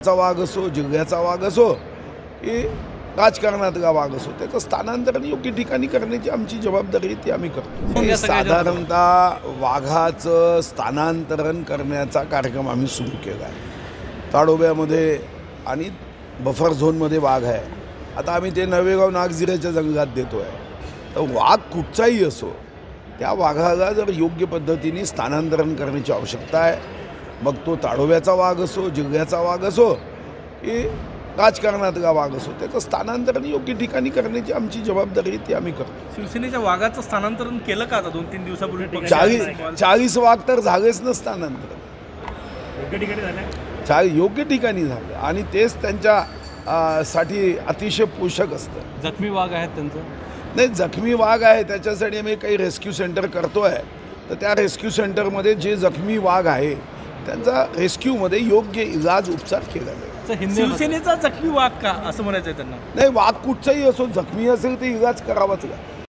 चा वाघ असो, जिल्ह्याचा वाघ असो की राजकारणातला वाघ असो, त्याचं स्थानांतरण योग्य ठिकाणी करण्याची आमची जबाबदारी ती आम्ही करतो. साधारणतः वाघाचं स्थानांतरण करण्याचा कार्यक्रम आम्ही सुरू केला आहे. ताडोब्यामध्ये आणि बफर झोनमध्ये वाघ आहे. आता आम्ही ते नवेगाव नागझिऱ्याच्या जंगलात देतो आहे. तर वाघ कुठचाही असो, त्या वाघाला जर योग्य पद्धतीने स्थानांतरण करण्याची आवश्यकता आहे, मग तो ताडोब्याचा वाघ असो, जिल्ह्याचा वाघ असो की राजकारणातला वाघ असो, त्याचं स्थानांतरण योग्य ठिकाणी करण्याची आमची जबाबदारी ती आम्ही करतो. शिवसेनेच्या वाघाचं स्थानांतरण केलं का आता 2-3 दिवसापूर्वी? 40 वाघ तर झालेच ना स्थानांतरण, योग्य ठिकाणी झालं, योग्य ठिकाणी झालं आणि तेच त्यांच्या साठी अतिशय पोषक असतं. जखमी वाघ आहेत त्यांचं नाही, जखमी वाघ आहे त्याच्यासाठी आम्ही काही रेस्क्यू सेंटर करतो आहे. तर त्या रेस्क्यू सेंटरमध्ये जे जखमी वाघ आहे त्यांचा रेस्क्यूमध्ये योग्य इलाज उपचार केला जाईल. शिवसेनेचा जखमी वाघ का असं म्हणायचं आहे त्यांना? नाही, वाघ कुठचाही असो, जखमी असेल तर इलाज करावाच लागेल.